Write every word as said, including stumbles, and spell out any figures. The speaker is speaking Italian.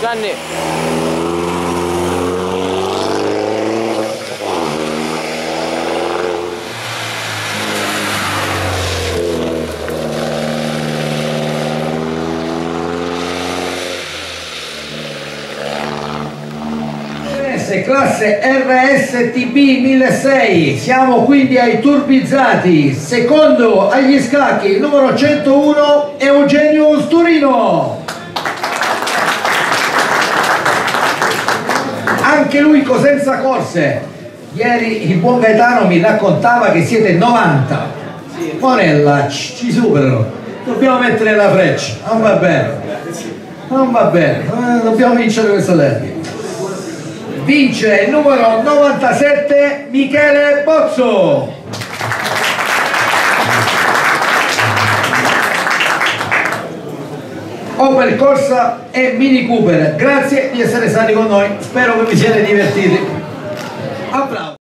Gianni. Classe R S T B milleseicento, siamo quindi ai turbizzati. Secondo agli scacchi il numero centouno Eugenio Turino, anche lui Cosenza Corse. Ieri il buon Gaetano mi raccontava che siete novanta. Monella, ci superano, dobbiamo mettere la freccia, non va bene, non va bene, dobbiamo vincere questo derby. Vince il numero novantasette Michele Bozzo. Opel Corsa e Mini Cooper, grazie di essere stati con noi, spero che vi siate divertiti. Applausi.